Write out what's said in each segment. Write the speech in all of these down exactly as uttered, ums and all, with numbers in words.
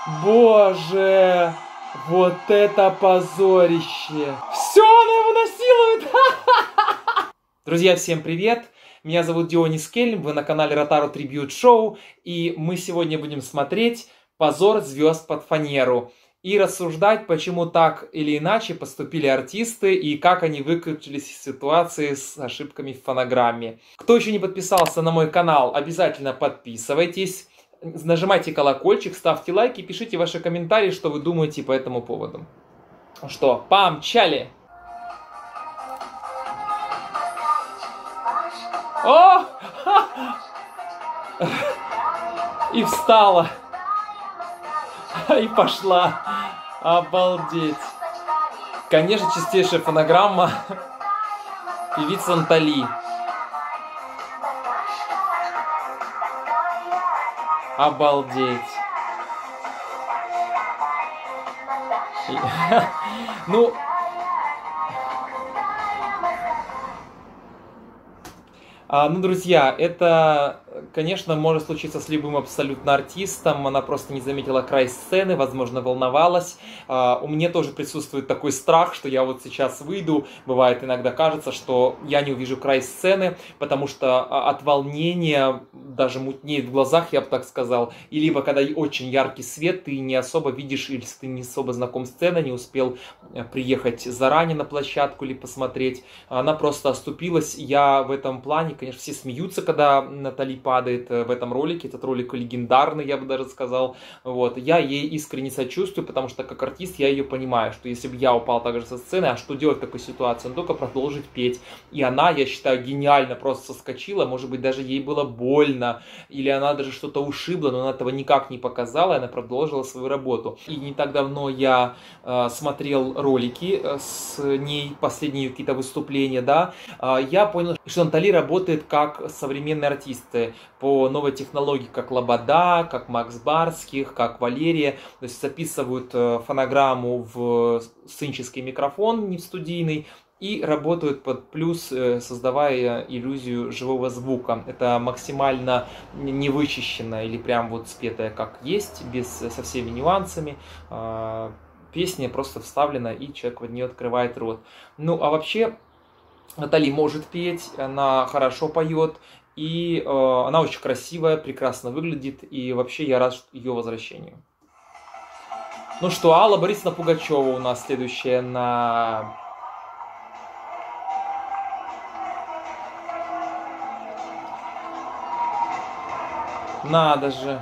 Боже, вот это позорище. Все, она его насилует. Друзья, всем привет. Меня зовут Дионис Кельм, вы на канале Ротару Трибьют Шоу. И мы сегодня будем смотреть «Позор звезд под фанеру» и рассуждать, почему так или иначе поступили артисты и как они выкрутились из ситуации с ошибками в фонограмме. Кто еще не подписался на мой канал, обязательно подписывайтесь. Нажимайте колокольчик, ставьте лайки, пишите ваши комментарии, что вы думаете по этому поводу. Ну что, помчали! О! И встала. И пошла. Обалдеть. Конечно, чистейшая фонограмма. Певица Натали. Обалдеть. Ну... А, ну, друзья, это, конечно, может случиться с любым абсолютно артистом. Она просто не заметила край сцены, возможно, волновалась. А, у меня тоже присутствует такой страх, что я вот сейчас выйду. Бывает, иногда кажется, что я не увижу край сцены, потому что от волнения даже мутнеет в глазах, я бы так сказал. И либо когда очень яркий свет, ты не особо видишь, или ты не особо знаком с сценой, не успел приехать заранее на площадку или посмотреть. Она просто оступилась. Я в этом плане, конечно, все смеются, когда Натали падает в этом ролике. Этот ролик легендарный, я бы даже сказал. Вот. Я ей искренне сочувствую, потому что как артист я ее понимаю, что если бы я упал также со сцены, а что делать в такой ситуации? Ну, только продолжить петь. И она, я считаю, гениально просто соскочила. Может быть, даже ей было больно, или она даже что-то ушибла, но она этого никак не показала, и она продолжила свою работу. И не так давно я э, смотрел ролики с ней, последние какие-то выступления, да, э, я понял, что Натали работает как современные артисты по новой технологии, как Лобода, как Макс Барских, как Валерия. То есть записывают фонограмму в сценический микрофон, не в студийный, и работают под плюс, создавая иллюзию живого звука. Это максимально не вычищенная или прям вот спетая как есть, без, со всеми нюансами. Песня просто вставлена, и человек в нее открывает рот. Ну, а вообще... Натали может петь, она хорошо поет, и э, она очень красивая, прекрасно выглядит, и вообще я рад ее возвращению. Ну что, Алла Борисовна Пугачева у нас следующая на... Надо же.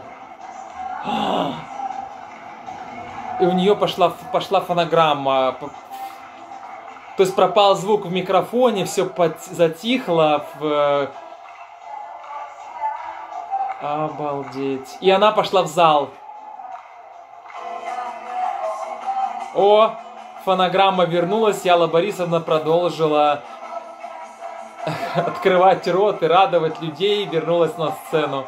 И у нее пошла, пошла фонограмма. То есть пропал звук в микрофоне, все под... затихло. В... Обалдеть. И она пошла в зал. О, фонограмма вернулась, и Алла Борисовна продолжила открывать рот и радовать людей, вернулась на сцену.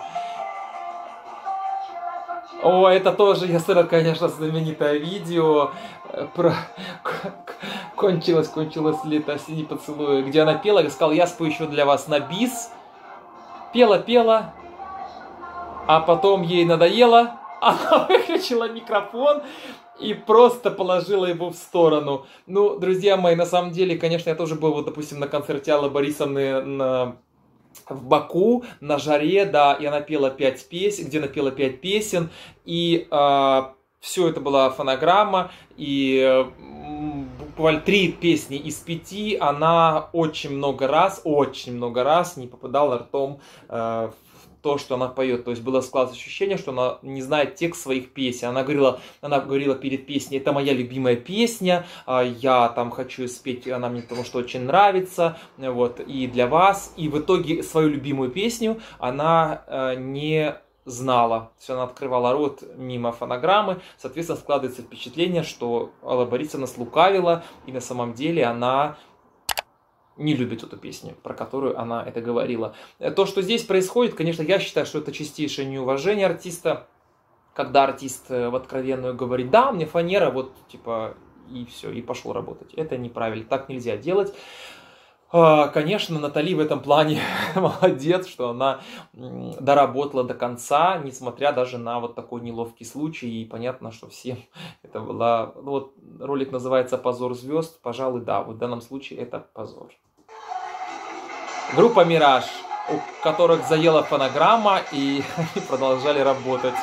О, это тоже, я смотрел, конечно, знаменитое видео про... Кончилось, кончилось лето, осенние поцелуи, где она пела и сказала, я спою еще для вас на бис. Пела, пела, а потом ей надоело, она выключила микрофон и просто положила его в сторону. Ну, друзья мои, на самом деле, конечно, я тоже был, вот, допустим, на концерте Аллы Борисовны на... в Баку, на жаре, да, и она пела пять песен, где она пела пять песен, и э, все это была фонограмма, и э, буквально три песни из пяти она очень много раз, очень много раз не попадала ртом э, в то, что она поет. То есть было складывалось ощущение, что она не знает текст своих песен. Она говорила, она говорила перед песней, это моя любимая песня, я там хочу спеть, она мне потому что очень нравится, вот, и для вас. И в итоге свою любимую песню она э, не знала. Все, она открывала рот мимо фонограммы. Соответственно, складывается впечатление, что Алла Борисовна слукавила, и на самом деле она не любит эту песню, про которую она это говорила. То, что здесь происходит, конечно, я считаю, что это чистейшее неуважение артиста, когда артист в откровенную говорит, да, мне фанера, вот, типа, и все, и пошел работать. Это неправильно, так нельзя делать. Конечно, Натали в этом плане молодец, что она доработала до конца, несмотря даже на вот такой неловкий случай. И понятно, что всем это была... Ну, вот ролик называется «Позор звезд». Пожалуй, да, вот в данном случае это позор. Группа «Мираж», у которых заела фонограмма, и они продолжали работать.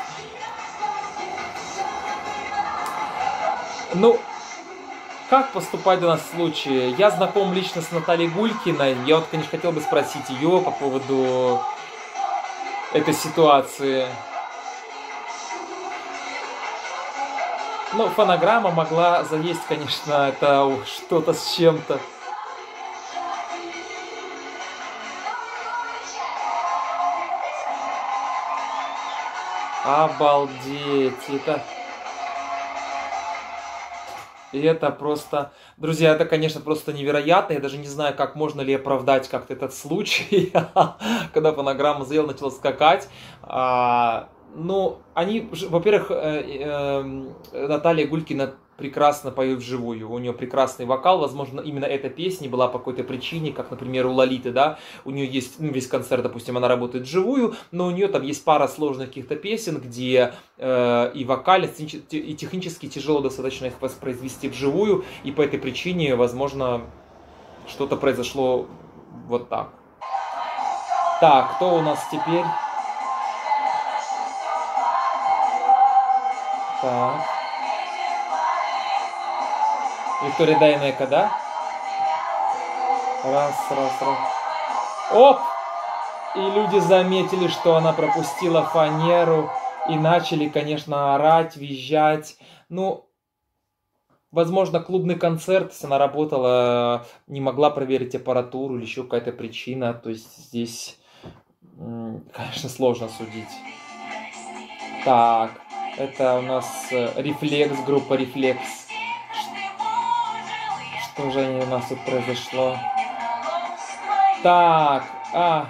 Ну... Как поступать в данном случае? Я знаком лично с Натальей Гулькиной. Я вот, конечно, хотел бы спросить ее по поводу этой ситуации. Ну, фонограмма могла заесть, конечно, это что-то с чем-то. Обалдеть! Это... И это просто... Друзья, это, конечно, просто невероятно. Я даже не знаю, как можно ли оправдать как-то этот случай, когда фонограмма заела, начала скакать. А, ну, они, во-первых, э, э, Наталья Гулькина прекрасно поет вживую. У нее прекрасный вокал. Возможно, именно эта песня была по какой-то причине, как, например, у Лолиты, да. У нее есть, ну, весь концерт, допустим, она работает вживую, но у нее там есть пара сложных каких-то песен, где э, и вокально, и технически тяжело достаточно их воспроизвести вживую, и по этой причине, возможно, что-то произошло вот так. Так, кто у нас теперь? Так. Виктория Дайнеко, да? Раз, раз, раз. Оп! И люди заметили, что она пропустила фанеру. И начали, конечно, орать, визжать. Ну, возможно, клубный концерт, если она работала, не могла проверить аппаратуру или еще какая-то причина. То есть здесь, конечно, сложно судить. Так, это у нас Рефлекс, группа Рефлекс. Что же у нас тут произошло? Так, а.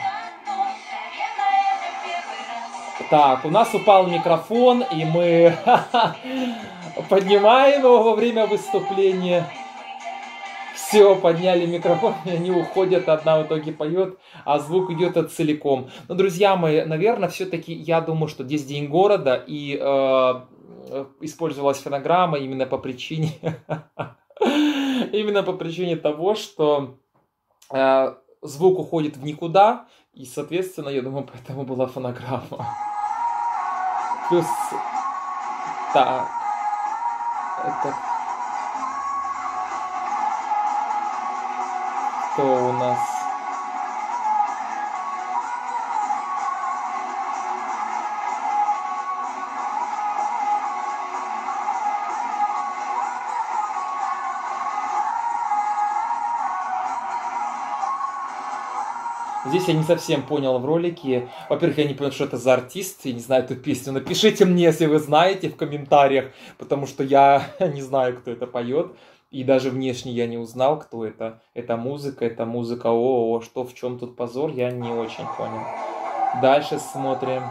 Так, у нас упал микрофон, и мы поднимаем его во время выступления. Все, подняли микрофон, и они уходят, одна в итоге поет, а звук идет от целиком. Но, друзья мои, наверное, все-таки я думаю, что здесь День города, и э, использовалась фонограмма именно по причине... Именно по причине того, что э, звук уходит в никуда, и, соответственно, я думаю, поэтому была фонограмма. Плюс... Так... Это... Кто у нас? Здесь я не совсем понял в ролике. Во-первых, я не понял, что это за артист. Я не знаю эту песню. Напишите мне, если вы знаете, в комментариях. Потому что я не знаю, кто это поет. И даже внешне я не узнал, кто это. Это музыка, это музыка. О, -о, -о что, в чем тут позор, я не очень понял. Дальше смотрим.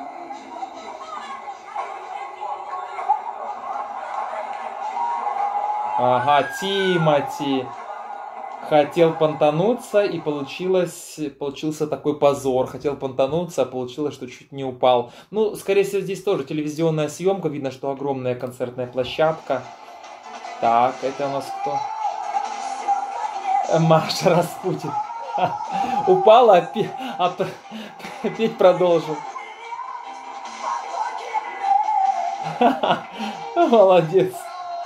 Ага, Тимати. Хотел понтануться, и получилось, получился такой позор. Хотел понтануться, а получилось, что чуть не упал. Ну, скорее всего, здесь тоже телевизионная съемка. Видно, что огромная концертная площадка. Так, это у нас кто? Маша Распутин. Упала, а петь продолжил. Молодец.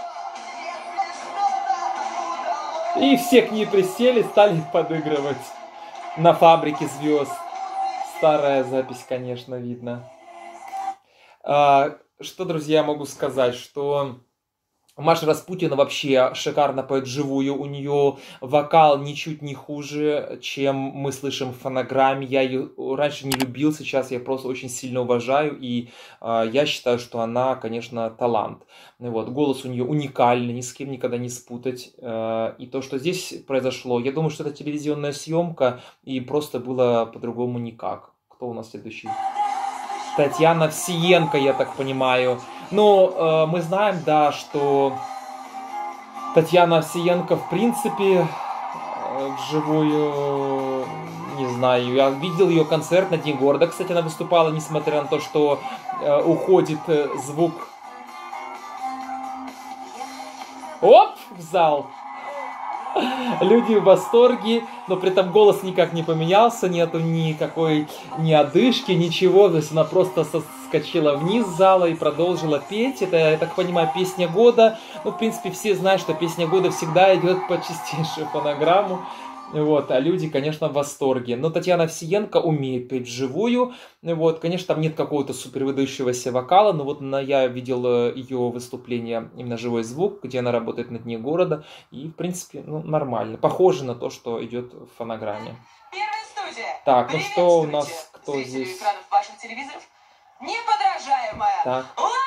И все к ней присели, стали подыгрывать на фабрике звезд. Старая запись, конечно, видно. А, что, друзья, могу сказать, что Маша Распутина вообще шикарно поет вживую. У нее вокал ничуть не хуже, чем мы слышим в фонограмме. Я ее раньше не любил, сейчас я просто очень сильно уважаю. И э, я считаю, что она, конечно, талант. Вот. Голос у нее уникальный, ни с кем никогда не спутать. Э, и то, что здесь произошло, я думаю, что это телевизионная съемка. И просто было по-другому никак. Кто у нас следующий? Татьяна Овсиенко, я так понимаю. Но э, мы знаем, да, что Татьяна Овсиенко, в принципе, вживую, не знаю. Я видел ее концерт на День города, кстати, она выступала, несмотря на то, что э, уходит э, звук. Оп, в зал. Люди в восторге, но при этом голос никак не поменялся, нету никакой ни одышки, ничего. То есть она просто соскочила вниз зала и продолжила петь. Это, я так понимаю, песня года. Ну, в принципе, все знают, что песня года всегда идет по чистейшую фонограмму. Вот, а люди, конечно, в восторге. Но Татьяна Овсиенко умеет петь вживую. Вот, конечно, там нет какого-то супер выдающегося вокала, но вот на, я видел ее выступление, именно живой звук, где она работает на Дне города. И, в принципе, ну, нормально. Похоже на то, что идет в фонограмме. Первая студия. Так, ну что у нас, кто здесь? Экранов ваших телевизоров. Неподражаемая. Так. Лайма!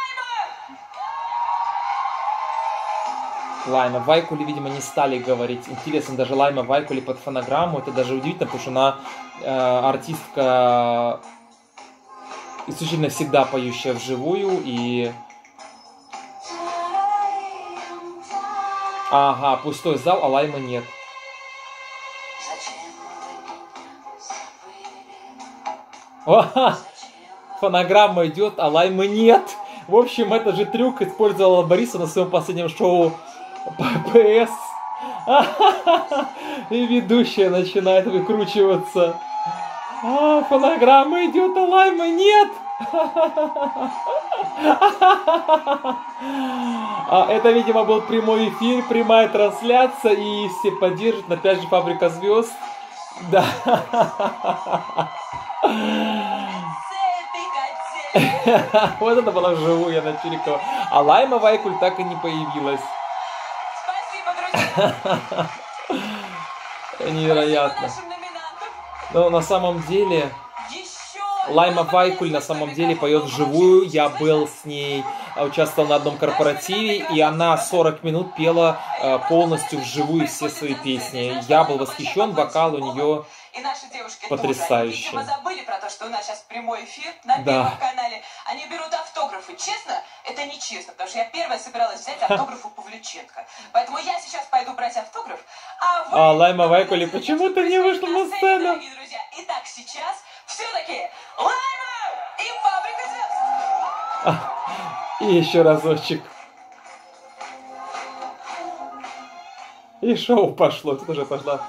Лайма Вайкули, видимо, не стали говорить. Интересно, даже Лайма Вайкули под фонограмму. Это даже удивительно, потому что она э, артистка исключительно всегда поющая вживую. И... Ага, пустой зал, а Лаймы нет. Ага, фонограмма идет, а Лаймы нет. В общем, этот же трюк использовала Бориса на своем последнем шоу ППС. И ведущая начинает выкручиваться. А, фонограмма идет, а Лаймы нет. А это, видимо, был прямой эфир, прямая трансляция, и все поддержат, опять же, Фабрика звезд. Да. Вот это было вживую, я на Чирикова. А Лайма Вайкуль так и не появилась. Спасибо, друзья. Невероятно. Но на самом деле Лайма Вайкуль на самом деле поет вживую. Я был с ней, участвовал на одном корпоративе, и она сорок минут пела полностью вживую все свои песни. Я был восхищен, вокал у нее И наши девушки потрясающие. тоже. Они, видимо, забыли про то, что у нас сейчас прямой эфир на Да. Первом канале. Они берут автографы. Честно, это нечестно, потому что я первая собиралась взять автограф у Павлюченко. Поэтому я сейчас пойду брать автограф, а вы... А Лайма Вайкули почему-то не вышла на сцену. Дорогие друзья, итак, сейчас все-таки Лайма и Фабрика звезд. И еще разочек. И шоу пошло, тут уже пошла.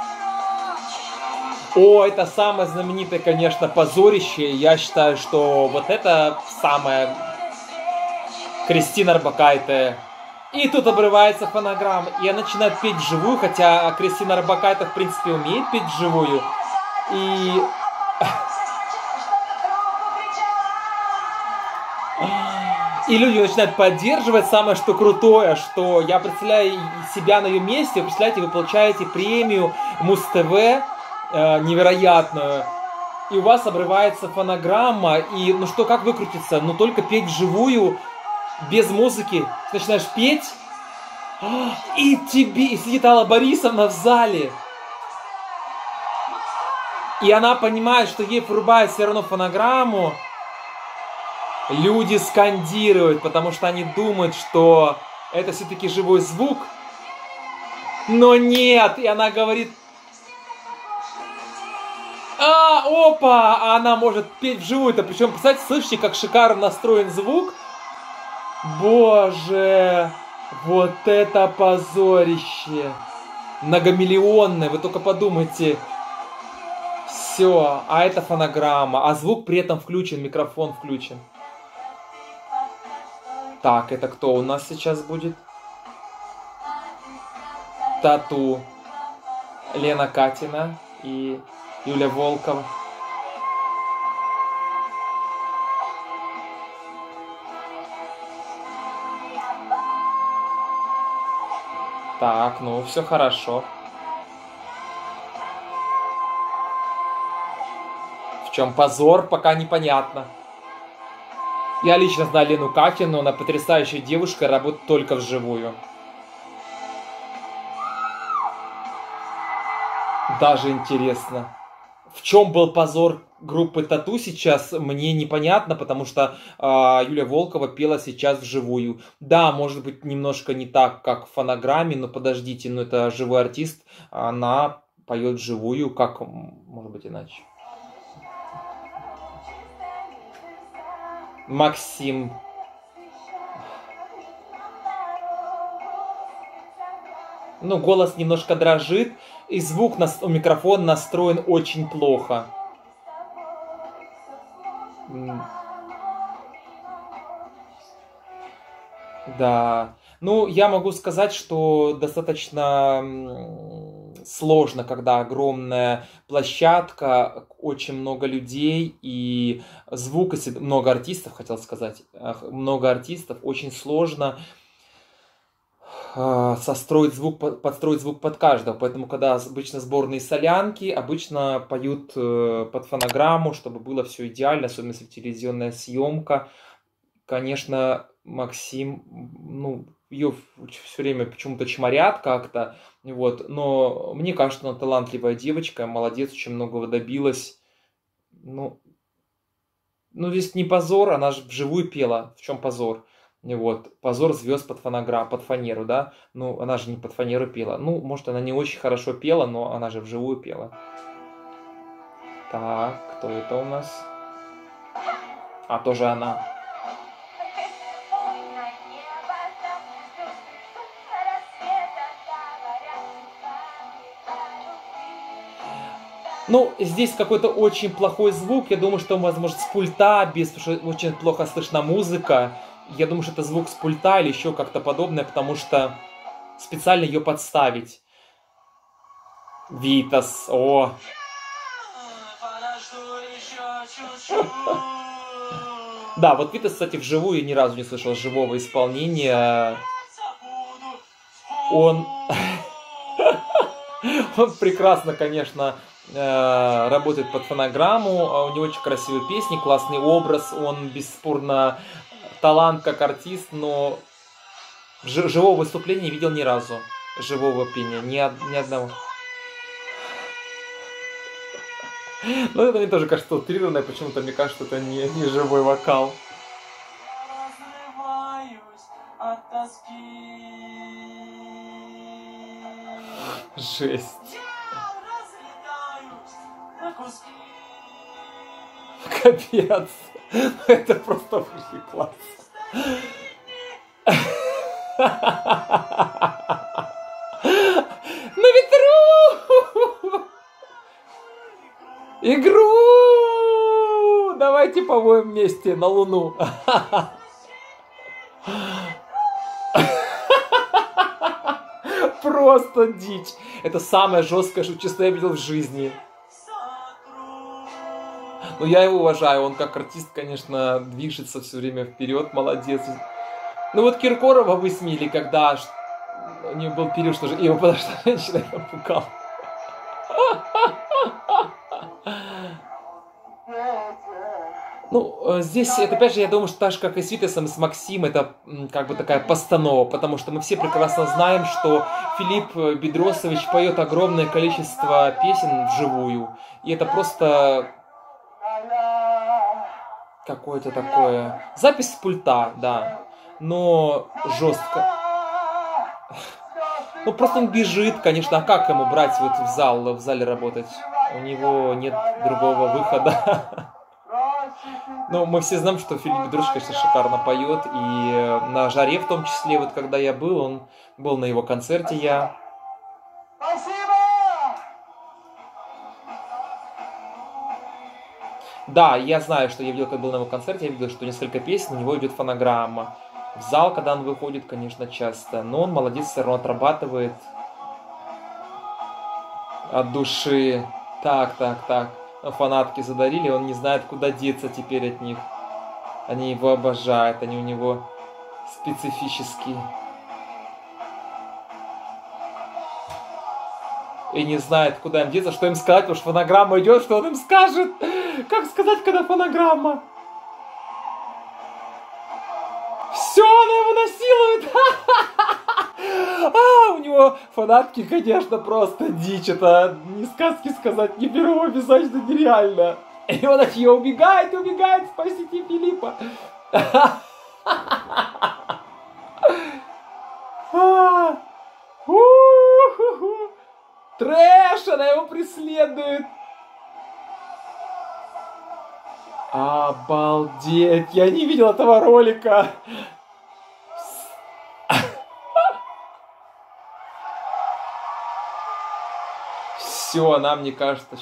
О, это самое знаменитое, конечно, позорище. Я считаю, что вот это самое... Кристина Орбакайте. И тут обрывается фонограмма. И она начинает петь вживую, хотя Кристина Орбакайте, в принципе, умеет петь вживую. И... И люди начинают поддерживать. Самое что крутое, что я представляю себя на ее месте. Вы представляете, вы получаете премию Муз-ТВ. Невероятную, и у вас обрывается фонограмма, и ну что, как выкрутиться? Ну только петь вживую, без музыки. Ты начинаешь петь, и тебе, и сидит Алла Борисовна в зале, и она понимает, что ей врубают все равно фонограмму. Люди скандируют, потому что они думают, что это все-таки живой звук, но нет, и она говорит: а, опа! А она может петь вживую-то. Причем, представляете, слышите, как шикарно настроен звук? Боже! Вот это позорище! Многомиллионное, вы только подумайте. Все, а это фонограмма. А звук при этом включен, микрофон включен. Так, это кто у нас сейчас будет? Тату. Лена Катина и... Юля Волкова. Так, ну все хорошо. В чем позор, пока непонятно. Я лично знаю Лену Катину, она потрясающая девушка, работает только вживую. Даже интересно. В чем был позор группы Тату сейчас мне непонятно, потому что э, Юля Волкова пела сейчас вживую. Да, может быть, немножко не так, как в фонограмме, но подождите, ну это живой артист, она поет вживую, как может быть иначе? Максим. Ну, голос немножко дрожит, и звук на у микрофона настроен очень плохо. Да. Ну, я могу сказать, что достаточно сложно, когда огромная площадка, очень много людей и звук, если много артистов, хотел сказать, много артистов, очень сложно состроить звук, подстроить звук под каждого. Поэтому, когда обычно сборные солянки, обычно поют под фонограмму, чтобы было все идеально, особенно если телевизионная съемка. Конечно, Максим, ну, ее все время почему-то чморят как-то, вот, но мне кажется, она талантливая девочка, молодец, очень многого добилась. Ну, ну, здесь не позор, она же вживую пела, в чем позор? Вот, позор звезд под фонограмм, под фанеру, да, ну, она же не под фанеру пела, ну, может, она не очень хорошо пела, но она же вживую пела. Так, кто это у нас? А, тоже она. Ну, здесь какой-то очень плохой звук, я думаю, что, возможно, с пульта, без, потому что очень плохо слышна музыка. Я думаю, что это звук с пульта или еще как-то подобное, потому что специально ее подставить. Витас, о! Да, вот Витас, кстати, вживую я ни разу не слышал живого исполнения. Он... Он прекрасно, конечно, работает под фонограмму, у него очень красивые песни, классный образ, он бесспорно талант как артист, но живого выступления не видел ни разу, живого пения, ни, ни одного. Ну, это мне тоже кажется утрированное, почему-то мне кажется, это не, не живой вокал. Жесть. Капец. Это просто высший класс. На ветру! Игру! Давайте повоем вместе на Луну. Просто дичь. Это самое жесткое, что, честно, я видел в жизни. Но я его уважаю. Он как артист, конечно, движется все время вперед. Молодец. Ну вот Киркорова высмеяли, когда у него был период, что же его подошла женщина и напугала. Ну, здесь, это, опять же, я думаю, что так же, как и с Витасом, с Максим, это как бы такая постанова, потому что мы все прекрасно знаем, что Филипп Бедросович поет огромное количество песен вживую, и это просто какое-то такое... Запись с пульта, да, но жестко. Ну, просто он бежит, конечно, а как ему брать вот в зал, в зале работать? У него нет другого выхода. Ну, мы все знаем, что Филипп Бедросович, конечно, шикарно поет, и на «Жаре» в том числе, вот когда я был, он был на его концерте, я... Да, я знаю, что я видел, когда был на его концерте, я видел, что несколько песен, у него идет фонограмма. В зал, когда он выходит, конечно, часто, но он молодец, все равно отрабатывает от души. Так, так, так. Фанатки задарили, он не знает, куда деться теперь от них. Они его обожают, они у него специфические. И не знает, куда им деться, что им сказать, потому что фонограмма идет, что он им скажет. Как сказать, когда фонограмма? Все, она его насилует. А, у него фанатки, конечно, просто дичь. Это не сказки сказать, не беру обязательно, нереально. И он от нее убегает, убегает, спасите Филиппа. Трэш, она его преследует. Обалдеть, я не видел этого ролика. Все, она, мне кажется...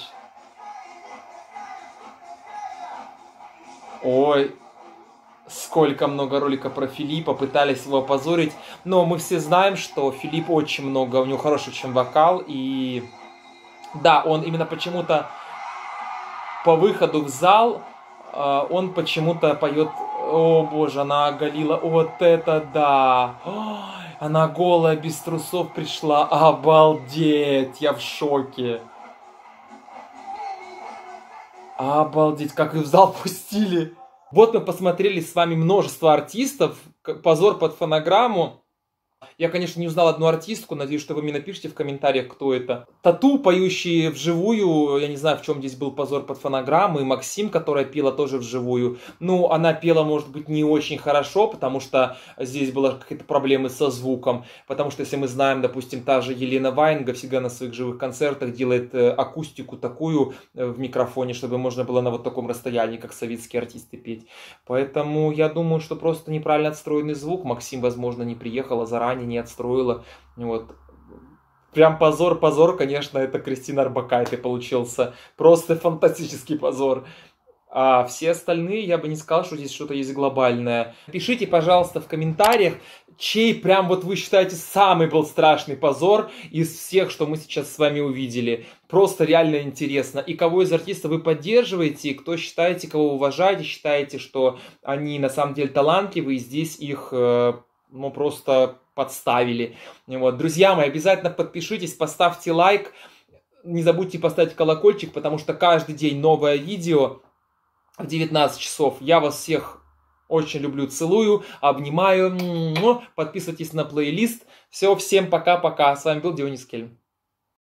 Ой, сколько много роликов про Филиппа, пытались его опозорить. Но мы все знаем, что Филипп очень много, у него хороший очень вокал. И да, он именно почему-то по выходу в зал, он почему-то поет... О боже, она оголила, вот это да! Ой, она голая, без трусов пришла, обалдеть, я в шоке. Обалдеть, как их в зал пустили. Вот мы посмотрели с вами множество артистов, позор под фонограмму. Я, конечно, не узнал одну артистку, надеюсь, что вы мне напишите в комментариях, кто это. Тату, поющие вживую, я не знаю, в чем здесь был позор под фонограмму, и Максим, которая пела тоже вживую. Ну, она пела, может быть, не очень хорошо, потому что здесь были какие-то проблемы со звуком. Потому что, если мы знаем, допустим, та же Елена Ваенга всегда на своих живых концертах делает акустику такую в микрофоне, чтобы можно было на вот таком расстоянии, как советские артисты, петь. Поэтому я думаю, что просто неправильно отстроенный звук. Максим, возможно, не приехала заранее, не отстроила. Вот. Прям позор, позор, конечно, это Кристина Орбакайте получился. Просто фантастический позор. А все остальные, я бы не сказал, что здесь что-то есть глобальное. Пишите, пожалуйста, в комментариях, чей прям вот вы считаете самый был страшный позор из всех, что мы сейчас с вами увидели. Просто реально интересно. И кого из артистов вы поддерживаете, и кто считаете, кого вы уважаете, считаете, что они на самом деле талантливые, и здесь их, ну, просто подставили. Вот. Друзья мои, обязательно подпишитесь, поставьте лайк. Не забудьте поставить колокольчик, потому что каждый день новое видео в девятнадцать часов. Я вас всех очень люблю, целую, обнимаю. Подписывайтесь на плейлист. Все, всем пока-пока. С вами был Дионис Кельм.